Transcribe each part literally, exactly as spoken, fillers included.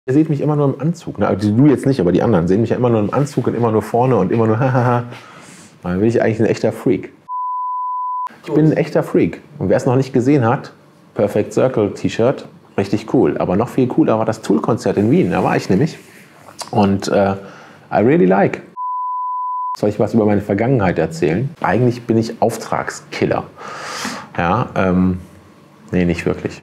Ihr seht mich immer nur im Anzug. Ne? Also du jetzt nicht, aber die anderen sehen mich ja immer nur im Anzug und immer nur vorne und immer nur hahaha. Dann bin ich eigentlich ein echter Freak. Ich bin ein echter Freak. Und wer es noch nicht gesehen hat, Perfect Circle T-Shirt, richtig cool. Aber noch viel cooler war das Tool-Konzert in Wien. Da war ich nämlich. Und äh, I really like. Soll ich was über meine Vergangenheit erzählen? Eigentlich bin ich Auftragskiller. Ja, ähm, nee, nicht wirklich.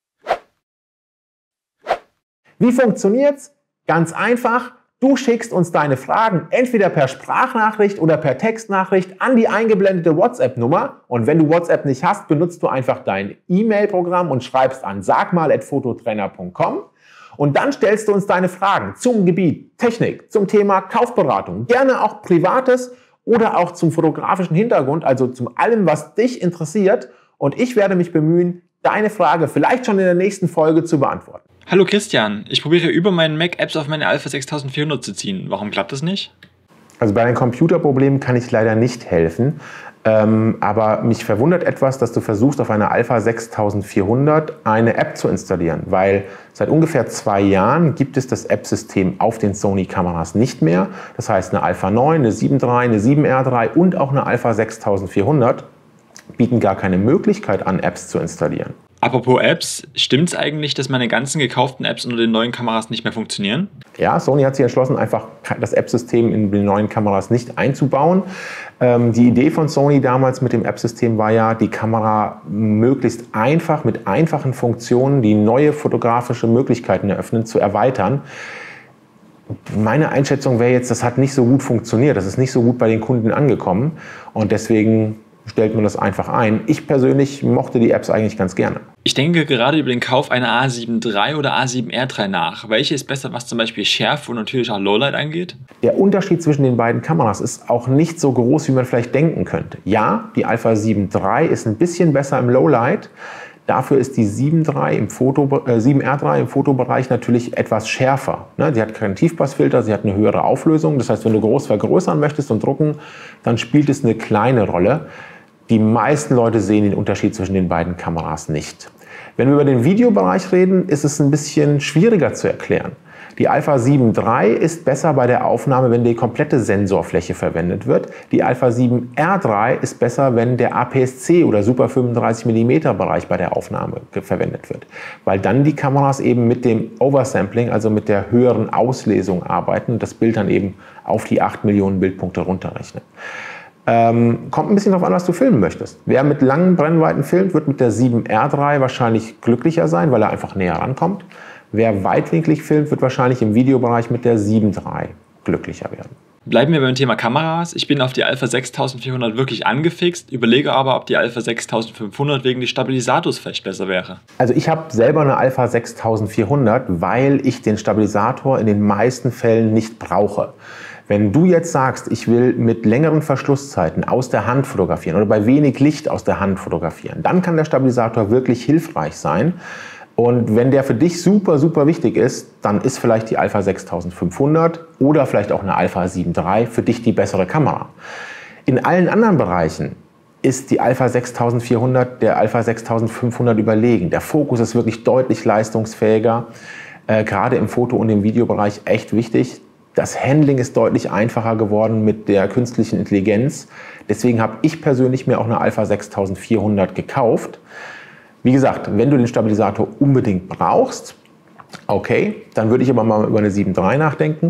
Wie funktioniert's? Ganz einfach. Du schickst uns deine Fragen entweder per Sprachnachricht oder per Textnachricht an die eingeblendete WhatsApp-Nummer. Und wenn du WhatsApp nicht hast, benutzt du einfach dein E-Mail-Programm und schreibst an sagmal at fototrainer punkt com. Und dann stellst du uns deine Fragen zum Gebiet Technik, zum Thema Kaufberatung, gerne auch Privates oder auch zum fotografischen Hintergrund, also zum allem, was dich interessiert. Und ich werde mich bemühen, deine Frage vielleicht schon in der nächsten Folge zu beantworten. Hallo Christian, ich probiere über meinen Mac Apps auf meine Alpha sechstausendvierhundert zu ziehen. Warum klappt das nicht? Also bei den Computerproblemen kann ich leider nicht helfen. Ähm, aber mich verwundert etwas, dass du versuchst, auf einer Alpha sechstausendvierhundert eine App zu installieren. Weil seit ungefähr zwei Jahren gibt es das App-System auf den Sony-Kameras nicht mehr. Das heißt, eine Alpha neun, eine sieben Punkt drei, eine sieben R drei und auch eine Alpha sechstausendvierhundert bieten gar keine Möglichkeit an, Apps zu installieren. Apropos Apps, stimmt's eigentlich, dass meine ganzen gekauften Apps unter den neuen Kameras nicht mehr funktionieren? Ja, Sony hat sich entschlossen, einfach das App-System in den neuen Kameras nicht einzubauen. Ähm, die Idee von Sony damals mit dem App-System war ja, die Kamera möglichst einfach mit einfachen Funktionen, die neue fotografische Möglichkeiten eröffnen, zu erweitern. Meine Einschätzung wäre jetzt, das hat nicht so gut funktioniert, das ist nicht so gut bei den Kunden angekommen und deswegen stellt man das einfach ein. Ich persönlich mochte die Apps eigentlich ganz gerne. Ich denke gerade über den Kauf einer A sieben drei oder A sieben R drei nach. Welche ist besser, was zum Beispiel Schärfe und natürlich auch Lowlight angeht? Der Unterschied zwischen den beiden Kameras ist auch nicht so groß, wie man vielleicht denken könnte. Ja, die Alpha sieben drei ist ein bisschen besser im Lowlight. Dafür ist die sieben drei im Foto, äh, sieben R drei im Fotobereich natürlich etwas schärfer. Ne? Sie hat keinen Tiefpassfilter, sie hat eine höhere Auflösung. Das heißt, wenn du groß vergrößern möchtest und drucken, dann spielt es eine kleine Rolle. Die meisten Leute sehen den Unterschied zwischen den beiden Kameras nicht. Wenn wir über den Videobereich reden, ist es ein bisschen schwieriger zu erklären. Die Alpha sieben drei ist besser bei der Aufnahme, wenn die komplette Sensorfläche verwendet wird. Die Alpha sieben R drei ist besser, wenn der A P S C oder Super fünfunddreißig Millimeter Bereich bei der Aufnahme verwendet wird. Weil dann die Kameras eben mit dem Oversampling, also mit der höheren Auslesung arbeiten und das Bild dann eben auf die acht Millionen Bildpunkte runterrechnen. Ähm, kommt ein bisschen darauf an, was du filmen möchtest. Wer mit langen Brennweiten filmt, wird mit der sieben R drei wahrscheinlich glücklicher sein, weil er einfach näher rankommt. Wer weitwinklig filmt, wird wahrscheinlich im Videobereich mit der sieben drei glücklicher werden. Bleiben wir beim Thema Kameras. Ich bin auf die Alpha sechstausendvierhundert wirklich angefixt, überlege aber, ob die Alpha sechstausendfünfhundert wegen des Stabilisators vielleicht besser wäre. Also ich habe selber eine Alpha sechstausendvierhundert, weil ich den Stabilisator in den meisten Fällen nicht brauche. Wenn du jetzt sagst, ich will mit längeren Verschlusszeiten aus der Hand fotografieren oder bei wenig Licht aus der Hand fotografieren, dann kann der Stabilisator wirklich hilfreich sein. Und wenn der für dich super, super wichtig ist, dann ist vielleicht die Alpha sechstausendfünfhundert oder vielleicht auch eine Alpha sieben drei für dich die bessere Kamera. In allen anderen Bereichen ist die Alpha sechstausendvierhundert der Alpha sechstausendfünfhundert überlegen. Der Fokus ist wirklich deutlich leistungsfähiger, äh, gerade im Foto- und im Videobereich echt wichtig. Das Handling ist deutlich einfacher geworden mit der künstlichen Intelligenz. Deswegen habe ich persönlich mir auch eine Alpha sechstausendvierhundert gekauft. Wie gesagt, wenn du den Stabilisator unbedingt brauchst, okay, dann würde ich aber mal über eine sieben drei nachdenken.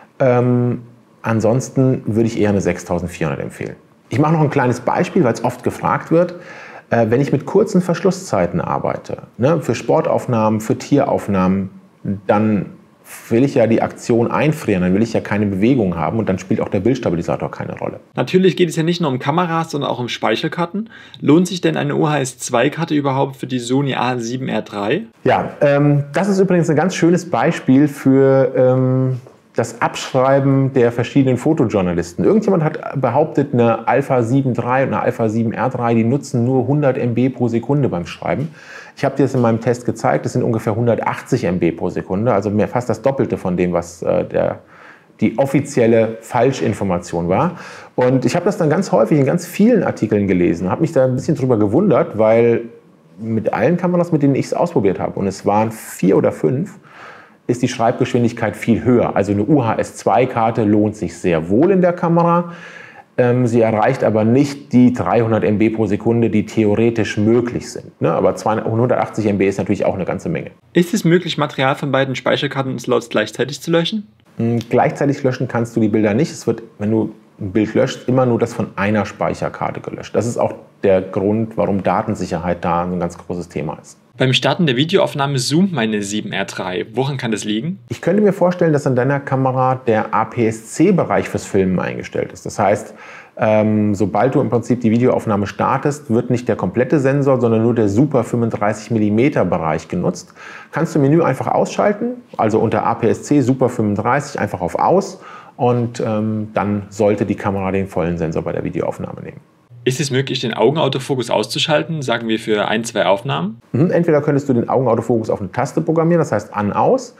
Ähm, ansonsten würde ich eher eine sechstausendvierhundert empfehlen. Ich mache noch ein kleines Beispiel, weil es oft gefragt wird. Äh, wenn ich mit kurzen Verschlusszeiten arbeite, ne, für Sportaufnahmen, für Tieraufnahmen, dann will ich ja die Aktion einfrieren, dann will ich ja keine Bewegung haben und dann spielt auch der Bildstabilisator keine Rolle. Natürlich geht es ja nicht nur um Kameras, sondern auch um Speicherkarten. Lohnt sich denn eine O H S zwei Karte überhaupt für die Sony A sieben R drei? Ja, ähm, das ist übrigens ein ganz schönes Beispiel für ähm, das Abschreiben der verschiedenen Fotojournalisten. Irgendjemand hat behauptet, eine Alpha sieben drei und eine Alpha sieben R drei, die nutzen nur hundert Megabyte pro Sekunde beim Schreiben. Ich habe dir das in meinem Test gezeigt, das sind ungefähr hundertachtzig Megabyte pro Sekunde, also mehr, fast das Doppelte von dem, was äh, der, die offizielle Falschinformation war. Und ich habe das dann ganz häufig in ganz vielen Artikeln gelesen, habe mich da ein bisschen drüber gewundert, weil mit allen Kameras, mit denen ich es ausprobiert habe, und es waren vier oder fünf, ist die Schreibgeschwindigkeit viel höher. Also eine U H S zwei Karte lohnt sich sehr wohl in der Kamera. Ähm, sie erreicht aber nicht die dreihundert Megabyte pro Sekunde, die theoretisch möglich sind. Ne? Aber hundertachtzig Megabyte ist natürlich auch eine ganze Menge. Ist es möglich, Material von beiden Speicherkartenslots gleichzeitig zu löschen? Hm, gleichzeitig löschen kannst du die Bilder nicht. Es wird, wenn du ein Bild löscht, immer nur das von einer Speicherkarte gelöscht. Das ist auch der Grund, warum Datensicherheit da ein ganz großes Thema ist. Beim Starten der Videoaufnahme zoomt meine sieben R drei. Woran kann das liegen? Ich könnte mir vorstellen, dass an deiner Kamera der A P S C-Bereich fürs Filmen eingestellt ist. Das heißt, ähm, sobald du im Prinzip die Videoaufnahme startest, wird nicht der komplette Sensor, sondern nur der Super fünfunddreißig Millimeter Bereich genutzt. Kannst du im Menü einfach ausschalten, also unter A P S C Super fünfunddreißig einfach auf Aus und ähm, dann sollte die Kamera den vollen Sensor bei der Videoaufnahme nehmen. Ist es möglich, den Augenautofokus auszuschalten, sagen wir für ein, zwei Aufnahmen? Entweder könntest du den Augenautofokus auf eine Taste programmieren, das heißt an, aus.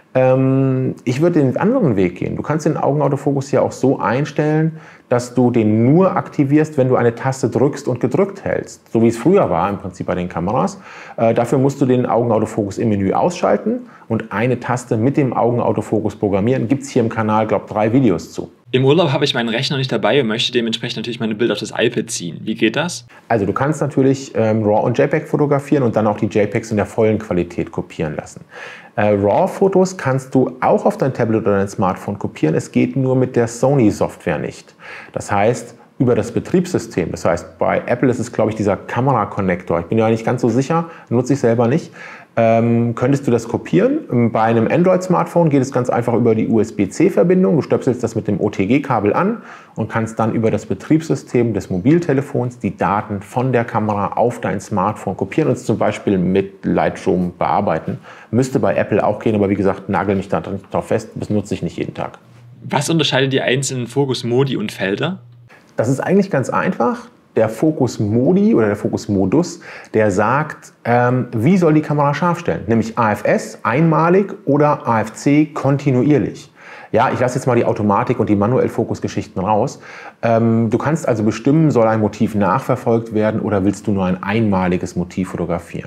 Ähm, ich würde den anderen Weg gehen. Du kannst den Augenautofokus ja auch so einstellen, dass du den nur aktivierst, wenn du eine Taste drückst und gedrückt hältst. So wie es früher war im Prinzip bei den Kameras. Äh, dafür musst du den Augenautofokus im Menü ausschalten und eine Taste mit dem Augenautofokus programmieren. Gibt es hier im Kanal, glaube ich, drei Videos zu. Im Urlaub habe ich meinen Rechner nicht dabei und möchte dementsprechend natürlich meine Bilder auf das iPad ziehen. Wie geht das? Also du kannst natürlich ähm, RAW und JPEG fotografieren und dann auch die JPEGs in der vollen Qualität kopieren lassen. Äh, RAW-Fotos kannst du auch auf dein Tablet oder dein Smartphone kopieren. Es geht nur mit der Sony-Software nicht. Das heißt, über das Betriebssystem. Das heißt, bei Apple ist es, glaube ich, dieser Kamera-Connector. Ich bin ja nicht ganz so sicher, nutze ich selber nicht. Ähm, könntest du das kopieren? Bei einem Android-Smartphone geht es ganz einfach über die U S B C Verbindung. Du stöpselst das mit dem O T G-Kabel an und kannst dann über das Betriebssystem des Mobiltelefons die Daten von der Kamera auf dein Smartphone kopieren und es zum Beispiel mit Lightroom bearbeiten. Müsste bei Apple auch gehen, aber wie gesagt, nagel mich da drauf fest, das nutze ich nicht jeden Tag. Was unterscheidet die einzelnen Fokus-Modi und Felder? Das ist eigentlich ganz einfach. Der Fokus-Modi oder der Fokus-Modus, der sagt, ähm, wie soll die Kamera scharf stellen? Nämlich A F S einmalig oder A F C kontinuierlich. Ja, ich lasse jetzt mal die Automatik und die manuell Fokusgeschichten raus. Ähm, du kannst also bestimmen, soll ein Motiv nachverfolgt werden oder willst du nur ein einmaliges Motiv fotografieren?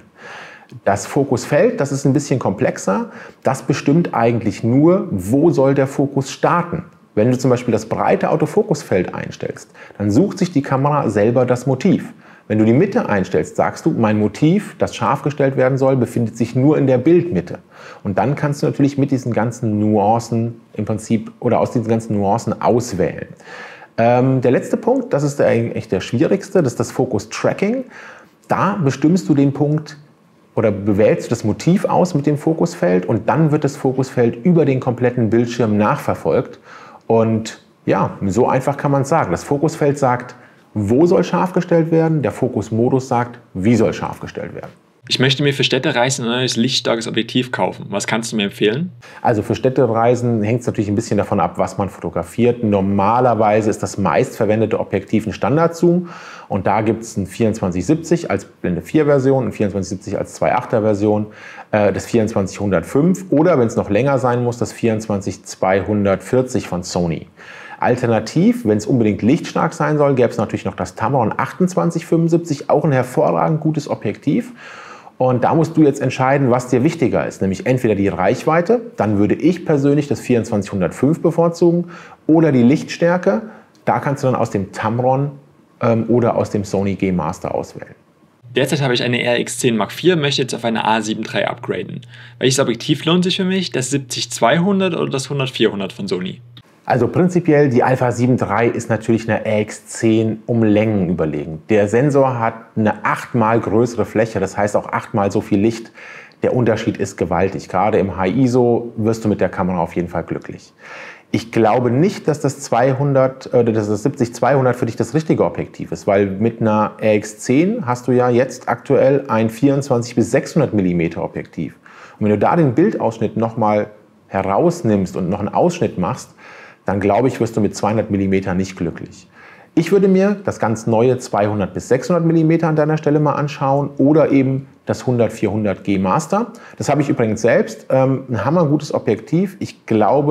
Das Fokusfeld, das ist ein bisschen komplexer. Das bestimmt eigentlich nur, wo soll der Fokus starten. Wenn du zum Beispiel das breite Autofokusfeld einstellst, dann sucht sich die Kamera selber das Motiv. Wenn du die Mitte einstellst, sagst du, mein Motiv, das scharf gestellt werden soll, befindet sich nur in der Bildmitte. Und dann kannst du natürlich mit diesen ganzen Nuancen im Prinzip oder aus diesen ganzen Nuancen auswählen. Ähm, der letzte Punkt, das ist der, eigentlich der schwierigste, das ist das Fokus-Tracking. Da bestimmst du den Punkt oder bewählst du das Motiv aus mit dem Fokusfeld und dann wird das Fokusfeld über den kompletten Bildschirm nachverfolgt. Und ja, so einfach kann man es sagen. Das Fokusfeld sagt, wo soll scharf gestellt werden, der Fokusmodus sagt, wie soll scharf gestellt werden. Ich möchte mir für Städtereisen ein neues lichtstarkes Objektiv kaufen. Was kannst du mir empfehlen? Also für Städtereisen hängt es natürlich ein bisschen davon ab, was man fotografiert. Normalerweise ist das meistverwendete Objektiv ein Standardzoom und da gibt es ein vierundzwanzig siebzig als Blende vier Version, ein vierundzwanzig siebzig als zwei Komma achter Version, äh, das vierundzwanzig hundertfünf oder wenn es noch länger sein muss, das vierundzwanzig zweihundertvierzig von Sony. Alternativ, wenn es unbedingt lichtstark sein soll, gäbe es natürlich noch das Tamron achtundzwanzig fünfundsiebzig, auch ein hervorragend gutes Objektiv. Und da musst du jetzt entscheiden, was dir wichtiger ist, nämlich entweder die Reichweite, dann würde ich persönlich das vierundzwanzig hundertfünf bevorzugen, oder die Lichtstärke, da kannst du dann aus dem Tamron ähm, oder aus dem Sony G Master auswählen. Derzeit habe ich eine R X zehn Mark vier, möchte jetzt auf eine A sieben drei upgraden. Welches Objektiv lohnt sich für mich, das siebzig zweihundert oder das hundert vierhundert von Sony? Also prinzipiell, die Alpha sieben drei ist natürlich einer R X zehn um Längen überlegen. Der Sensor hat eine achtmal größere Fläche, das heißt auch achtmal so viel Licht. Der Unterschied ist gewaltig. Gerade im High I S O wirst du mit der Kamera auf jeden Fall glücklich. Ich glaube nicht, dass das zweihundert, äh, dass das siebzig zweihundert für dich das richtige Objektiv ist, weil mit einer R X zehn hast du ja jetzt aktuell ein vierundzwanzig bis sechshundert Millimeter Objektiv. Und wenn du da den Bildausschnitt nochmal herausnimmst und noch einen Ausschnitt machst, dann glaube ich, wirst du mit zweihundert Millimeter nicht glücklich. Ich würde mir das ganz neue zweihundert bis sechshundert Millimeter an deiner Stelle mal anschauen oder eben das hundert vierhundert G Master. Das habe ich übrigens selbst. Ähm, ein hammergutes Objektiv. Ich glaube,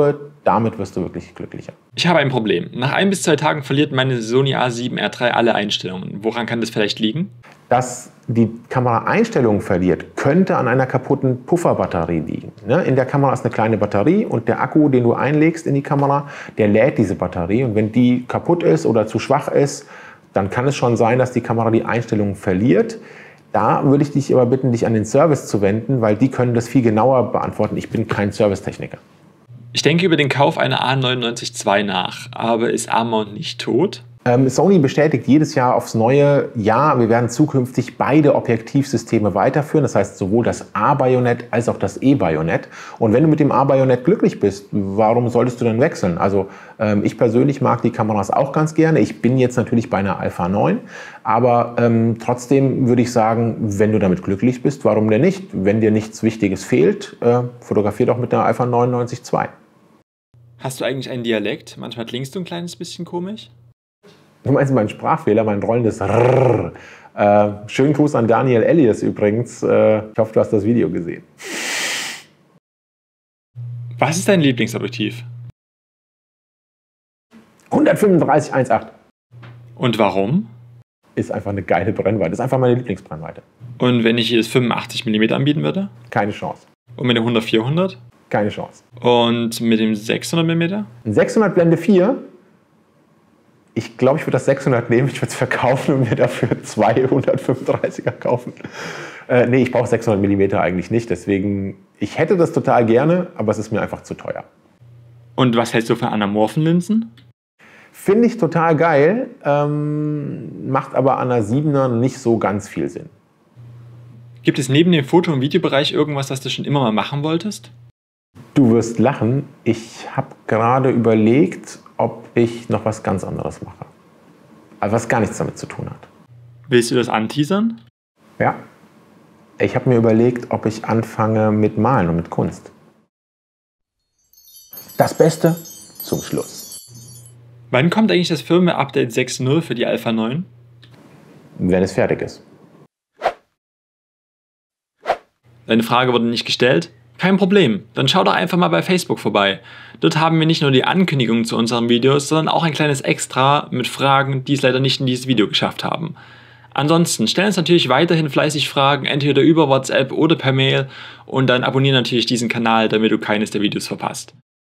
damit wirst du wirklich glücklicher. Ich habe ein Problem. Nach ein bis zwei Tagen verliert meine Sony A sieben R drei alle Einstellungen. Woran kann das vielleicht liegen? Dass die Kamera Einstellungen verliert, könnte an einer kaputten Pufferbatterie liegen. In der Kamera ist eine kleine Batterie und der Akku, den du einlegst in die Kamera, der lädt diese Batterie. Und wenn die kaputt ist oder zu schwach ist, dann kann es schon sein, dass die Kamera die Einstellungen verliert. Da würde ich dich aber bitten, dich an den Service zu wenden, weil die können das viel genauer beantworten. Ich bin kein Servicetechniker. Ich denke über den Kauf einer A neunundneunzig zwei nach, aber ist A-Mount nicht tot? Ähm, Sony bestätigt jedes Jahr aufs Neue, ja, wir werden zukünftig beide Objektivsysteme weiterführen, das heißt sowohl das A-Bajonett als auch das E-Bajonett. Und wenn du mit dem A-Bajonett glücklich bist, warum solltest du dann wechseln? Also ähm, ich persönlich mag die Kameras auch ganz gerne. Ich bin jetzt natürlich bei einer Alpha neun, aber ähm, trotzdem würde ich sagen, wenn du damit glücklich bist, warum denn nicht? Wenn dir nichts Wichtiges fehlt, äh, fotografier doch mit einer Alpha neunundneunzig zwei. Hast du eigentlich einen Dialekt? Manchmal klingst du ein kleines bisschen komisch. Du meinst meinen Sprachfehler, mein rollendes Rrrr. Äh, schönen Gruß an Daniel Elias übrigens. Äh, ich hoffe, du hast das Video gesehen. Was ist dein Lieblingsobjektiv? hundertfünfunddreißig eins Komma acht. Und warum? Ist einfach eine geile Brennweite. Ist einfach meine Lieblingsbrennweite. Und wenn ich hier das fünfundachtzig Millimeter anbieten würde? Keine Chance. Und mit dem hundert vierhundert? Keine Chance. Und mit dem sechshundert Millimeter? Ein sechshundert Blende vier. Ich glaube, ich würde das sechshundert nehmen. Ich würde es verkaufen und mir dafür zwei hundertfünfunddreißiger kaufen. Äh, nee, ich brauche sechshundert Millimeter eigentlich nicht. Deswegen, ich hätte das total gerne, aber es ist mir einfach zu teuer. Und was hältst du von anamorphen Linsen? Finde ich total geil, ähm, macht aber an der siebener nicht so ganz viel Sinn. Gibt es neben dem Foto- und Videobereich irgendwas, das du schon immer mal machen wolltest? Du wirst lachen. Ich habe gerade überlegt, ob ich noch was ganz anderes mache. Also was gar nichts damit zu tun hat. Willst du das anteasern? Ja. Ich habe mir überlegt, ob ich anfange mit Malen und mit Kunst. Das Beste zum Schluss. Wann kommt eigentlich das Firmware-Update sechs Punkt null für die Alpha neun? Wenn es fertig ist. Deine Frage wurde nicht gestellt? Kein Problem, dann schau doch einfach mal bei Facebook vorbei. Dort haben wir nicht nur die Ankündigungen zu unseren Videos, sondern auch ein kleines Extra mit Fragen, die es leider nicht in dieses Video geschafft haben. Ansonsten stellen uns natürlich weiterhin fleißig Fragen, entweder über WhatsApp oder per Mail, und dann abonniere natürlich diesen Kanal, damit du keines der Videos verpasst.